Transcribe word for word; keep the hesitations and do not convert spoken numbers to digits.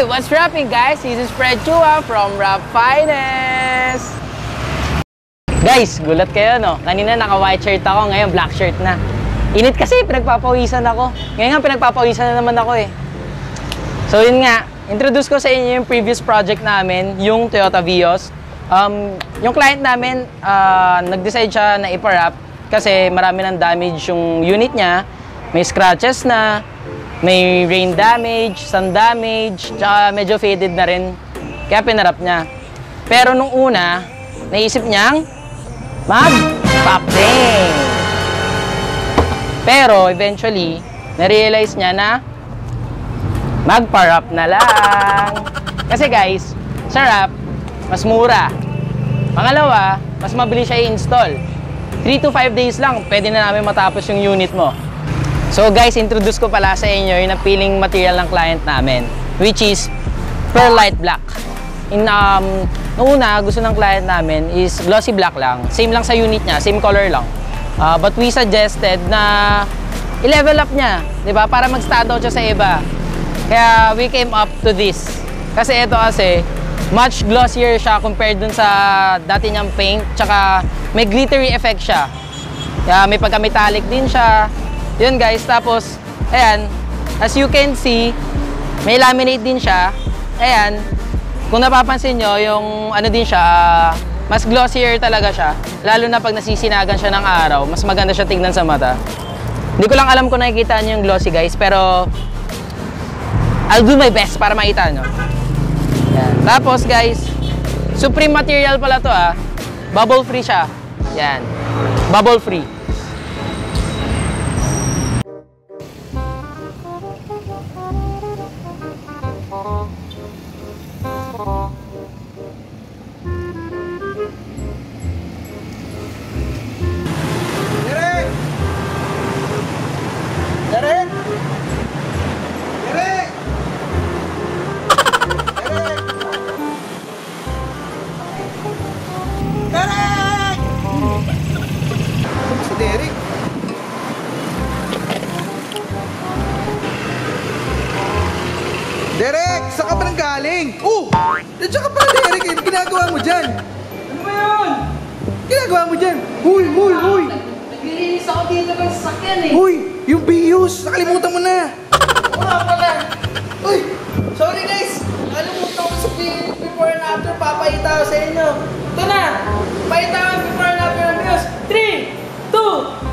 Hey, what's rapping guys? This is Fred Chua from Rap Finest. Guys, gulat kayo no? Kanina naka-white shirt ako, ngayon black shirt na. Init kasi, pinagpapawisan ako. Ngayon nga, pinagpapawisan na naman ako eh. So yun nga, introduce ko sa inyo yung previous project namin, yung Toyota Vios. Um, yung client namin, uh, nag-decide siya na ipa-wrap kasi marami ng damage yung unit niya. May scratches na, may rain damage, sun damage, tsaka medyo faded na rin. Kaya pinarap niya. Pero nung una, naisip niyang mag-pop paint. Pero eventually, na-realize niya na mag-pa-wrap na lang. Kasi guys, sa wrap, mas mura. Pangalawa, mas mabilis siya i-install. three to five days lang, pwede na namin matapos yung unit mo. So guys, introduce ko pala sa inyo yung napiling material ng client namin, which is pearl light black. In, um, noong una, gusto ng client namin is glossy black lang. Same lang sa unit niya, same color lang. Uh, but we suggested na i-level up niya, di ba? Para mag-stand out siya sa iba. Kaya we came up to this. Kasi ito kasi, much glossier siya compared dun sa dati niyang paint. Tsaka may glittery effect siya. Kaya may pagka-metallic din siya. Yun guys, tapos, ayan, as you can see, may laminate din siya. Ayan, kung napapansin nyo, yung ano din siya, uh, mas glossier talaga siya. Lalo na pag nasisinagan siya ng araw, mas maganda siya tignan sa mata. Hindi ko lang alam kung nakikita nyo yung glossy guys, pero I'll do my best para makita nyo. Ayan. Tapos guys, supreme material pala to ah. Bubble free siya. Yan, bubble free. Derek. Derek, saan ka ba nang galing? Oh! Nandiyan ka pala, Derek. Ano ginagawa mo dyan? Ano ba yun? Ginagawa mo dyan? Huy, huy, huy. Naglilinis ako dito ng sasakyan eh. Huy, yung Vios. Nakalimutan mo na. Wala pala. Uy, sorry guys. Nakalimutan ko sabihin before and after. Papakita ko sa inyo. Ito na. Pakita ko before and after ng Vios. three, two,